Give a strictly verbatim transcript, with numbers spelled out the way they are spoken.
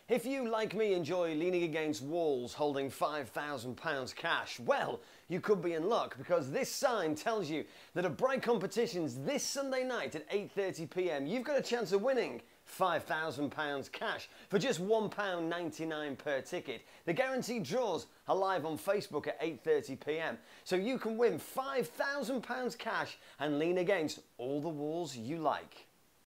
If you, like me, enjoy leaning against walls holding five thousand pounds cash, well, you could be in luck because this sign tells you that at Bright Competitions this Sunday night at eight thirty p m you've got a chance of winning five thousand pounds cash for just one pound ninety-nine per ticket. The guaranteed draws are live on Facebook at eight thirty p m so you can win five thousand pounds cash and lean against all the walls you like.